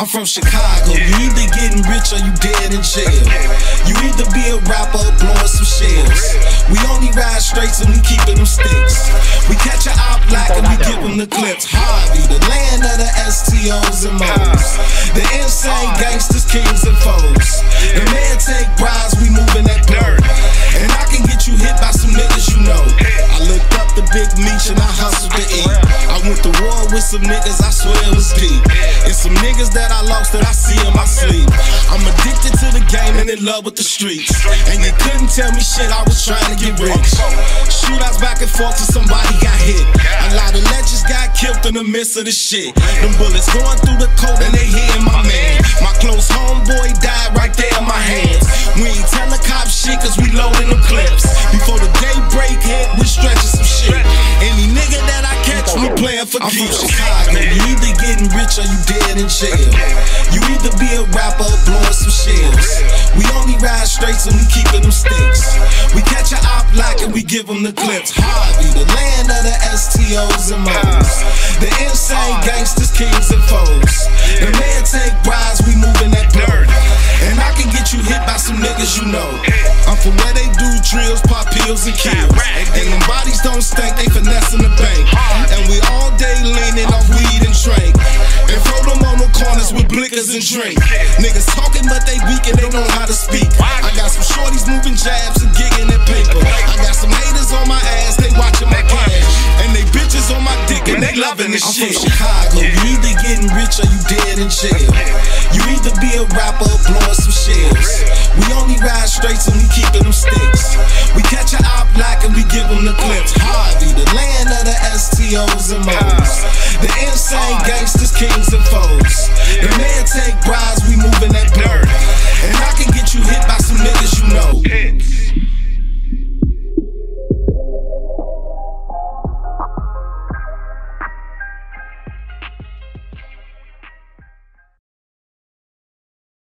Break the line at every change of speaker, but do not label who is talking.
I'm from Chicago, you either getting rich or you dead in jail. You either be a rapper or blowing some shells. We only ride straights and we keepin' them sticks. We catch a op black and we give them the clips. Harvey, the land of the STOs and Mo's. The insane gangsters, kings and foes. The man take bribes, we moving that dirt. And I can get you hit by some niggas you know. I looked up the Big Meech and I hustled to eat. I went to war with some niggas, I swear it was deep. And some niggas that I lost that I see in my sleep. I'm addicted to the game and in love with the streets. And you couldn't tell me shit, I was trying to get rich. Shootouts back and forth till somebody got hit. A lot of legends got killed in the midst of the shit. Them bullets going through the coat and they hitting my man. My close homeboy died right there in my hands. We ain't telling cops shit cause we loading them clips. Before the day break hit, we stretching some shit. Any nigga that I catch, we playing for keeps. I'm from Chicago, you either getting rich or you dead in jail. You either be a rapper or blowing some shells. We only ride straights and we keepin' them sticks. We catch a op lock and we give them the clips. Harvey, the land of the STOs and Mo's. The insane gangsters, kings and foes. The man take bribes, we moving that dirt. And I can get you hit by some niggas you know. I'm from where they do drills, pop pills and kills. And them bodies don't stink, they finessing the bank. And we all day leaning off weed and drink. And throw them on the corners with blickers and drink. Niggas talking but they weak and they know how to speak. I got some shorties moving jabs and gigging that paper. I got some haters on my ass, they watching my cash. And they bitches on my dick and they loving this shit. I'm from Chicago, you either getting rich or you dead in jail. You either be a rapper or blowing some shells. We only ride straights and we keepin' them sticks. We catch a op lock and we give them the clips. Harvey, the land of the STOs and Mo's.